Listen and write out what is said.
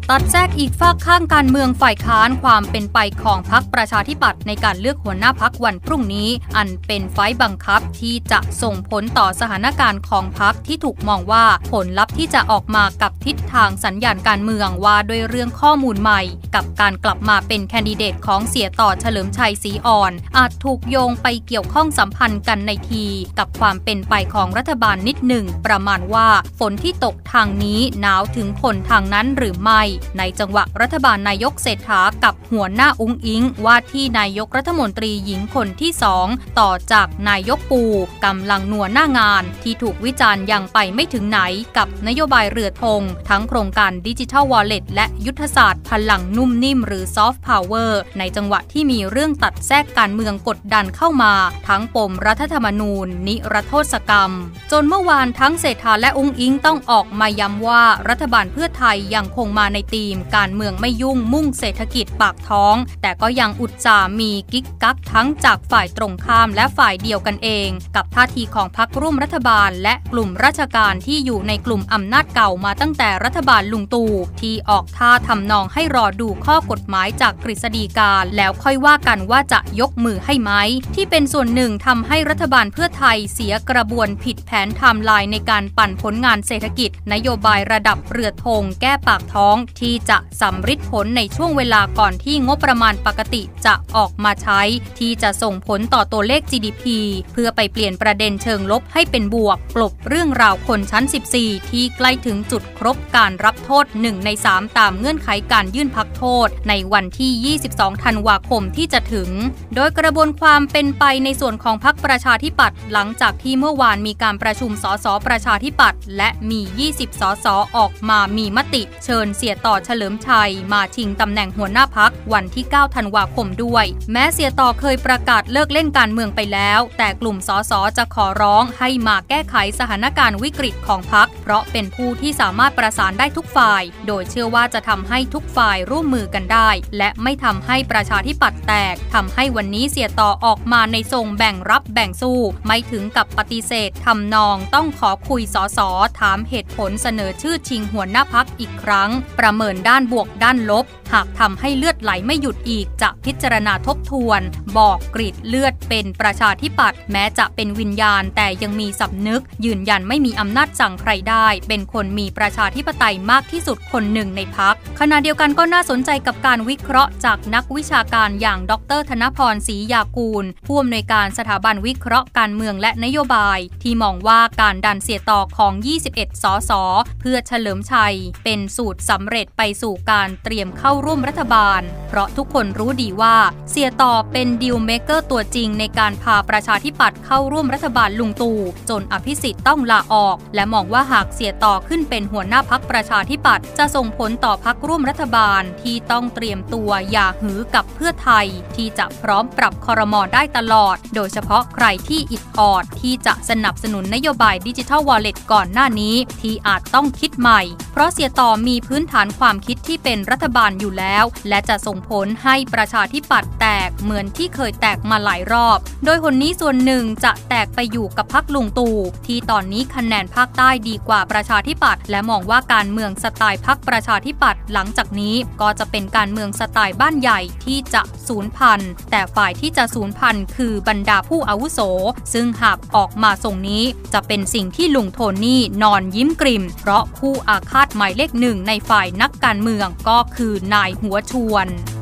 ตัดแทรกอีกฝากข้างการเมืองฝ่ายค้านความเป็นไปของพรรคประชาธิปัตย์ในการเลือกหัวหน้าพรรควันพรุ่งนี้อันเป็นไฟล์บังคับที่จะส่งผลต่อสถานการณ์ของพรรคที่ถูกมองว่าผลลัพธ์ที่จะออกมากับทิศทางสัญญาณการเมืองว่าด้วยเรื่องข้อมูลใหม่กับการกลับมาเป็นแคนดิเดตของเสียต่อเฉลิมชัยศรีอ่อนอาจถูกโยงไปเกี่ยวข้องสัมพันธ์กันในทีกับความเป็นไปของรัฐบาลนิดหนึ่งประมาณว่าฝนที่ตกทางนี้หนาวถึงคนทางนั้นหรือไม่ในจังหวะรัฐบาลนายกเศรษฐากับหัวหน้าอุ๊งอิ๊งว่าที่นายกรัฐมนตรีหญิงคนที่2ต่อจากนายกปูกำลังนัวหน้างานที่ถูกวิจารณ์ยังไปไม่ถึงไหนกับนโยบายเรือธงทั้งโครงการดิจิทัลวอลเล็ตและยุทธศาสตร์พลังนุ่มนิ่มหรือซอฟต์พาวเวอร์ในจังหวะที่มีเรื่องตัดแทรกการเมืองกดดันเข้ามาทั้งปมรัฐธรรมนูญนิรโทษกรรมจนเมื่อวานทั้งเศรษฐาและอุ๊งอิ๊งต้องออกมาย้ำว่ารัฐบาลเพื่อไทยยังคงมาในธีมการเมืองไม่ยุ่งมุ่งเศรษฐกิจปากท้องแต่ก็ยังอุตส่าห์มีกิ๊กกักทั้งจากฝ่ายตรงข้ามและฝ่ายเดียวกันเองกับท่าทีของพรรคร่วมรัฐบาลและกลุ่มราชการที่อยู่ในกลุ่มอำนาจเก่ามาตั้งแต่รัฐบาลลุงตู่ที่ออกท่าทำนองให้รอดูข้อกฎหมายจากกฤษฎีกาแล้วค่อยว่ากันว่าจะยกมือให้ไหมที่เป็นส่วนหนึ่งทำให้รัฐบาลเพื่อไทยเสียกระบวนผิดแผนไทม์ไลน์ในการปั่นผลงานเศรษฐกิจนโยบายระดับเรือธงแก้ปากท้องที่จะสำฤทธิ์ผลในช่วงเวลาก่อนที่งบประมาณปกติจะออกมาใช้ที่จะส่งผลต่อตัวเลข GDP เพื่อไปเปลี่ยนประเด็นเชิงลบให้เป็นบวกกลบเรื่องราวคนชั้น14ที่ใกล้ถึงจุดครบการรับโทษ1ใน3ตามเงื่อนไขการยื่นพักโทษในวันที่22ธันวาคมที่จะถึงโดยกระบวนความเป็นไปในส่วนของพรรคประชาธิปัตย์หลังจากที่เมื่อวานมีการประชุมสสประชาธิปัตย์และมี20สสออกมามีมติเชิญเสียต่อเฉลิมชัยมาชิงตำแหน่งหัวหน้าพรรควันที่9ธันวาคมด้วยแม้เสียต่อเคยประกาศเลิกเล่นการเมืองไปแล้วแต่กลุ่มสสจะขอร้องให้มาแก้ไขสถานการณ์วิกฤตของพรรคเพราะเป็นผู้ที่สามารถประสานได้ทุกฝ่ายโดยเชื่อว่าจะทำให้ทุกฝ่ายร่วมมือกันได้และไม่ทำให้ประชาธิปัตย์แตกทำให้วันนี้เสียต่อออกมาในทรงแบ่งรับแบ่งสู้ไม่ถึงกับปฏิเสธทำนองต้องขอคุยสสถามเหตุผลเสนอชื่อชิงหัวหน้าพรรคอีกครั้งประเมินด้านบวกด้านลบหากทำให้เลือดไหลไม่หยุดอีกจะพิจารณาทบทวนบอกกรีดเลือดเป็นประชาธิปัตย์แม้จะเป็นวิญญาณแต่ยังมีสำนึกยืนยันไม่มีอำนาจสั่งใครได้เป็นคนมีประชาธิปไตยมากที่สุดคนหนึ่งในพรรคขณะเดียวกันก็น่าสนใจกับการวิเคราะห์จากนักวิชาการอย่างดร.ธนพร ศรียากูลผู้อำนวยการสถาบันวิเคราะห์การเมืองและนโยบายที่มองว่าการดันเสียต่อของ21สสเพื่อเฉลิมชัยเป็นสูตรสำเร็จไปสู่การเตรียมเข้าร่วมรัฐบาลเพราะทุกคนรู้ดีว่าเสียต่อเป็นดีลเมเกอร์ตัวจริงในการพาประชาธิปัตย์เข้าร่วมรัฐบาลลุงตู่จนอภิสิทธิ์ต้องลาออกและมองว่าหากเสียต่อขึ้นเป็นหัวหน้าพรรคประชาธิปัตย์จะส่งผลต่อพรรคร่วมรัฐบาลที่ต้องเตรียมตัวอย่าหือกับเพื่อไทยที่จะพร้อมปรับครม.ได้ตลอดโดยเฉพาะใครที่อิดออดที่จะสนับสนุนนโยบายดิจิทัลวอลเล็ตก่อนหน้านี้ที่อาจต้องคิดใหม่เพราะเสียต่อมีพื้นฐานความคิดที่เป็นรัฐบาลอยู่แล้วและจะส่งผลให้ประชาธิปัตย์แตกเหมือนที่เคยแตกมาหลายรอบโดยคนนี้ส่วนหนึ่งจะแตกไปอยู่กับพรรคลุงตู่ที่ตอนนี้คะแนนภาคใต้ดีกว่าประชาธิปัตย์และมองว่าการเมืองสไตล์พรรคประชาธิปัตย์หลังจากนี้ก็จะเป็นการเมืองสไตล์บ้านใหญ่ที่จะสูญพันธุ์แต่ฝ่ายที่จะสูญพันธุ์คือบรรดาผู้อาวุโสซึ่งหากออกมาทรงนี้จะเป็นสิ่งที่ลุงโทนี่นอนยิ้มกริ่มเพราะผู้อาฆาตหมายเลขหนึ่งในฝ่ายนักการเมืองก็คือนายหัวชวน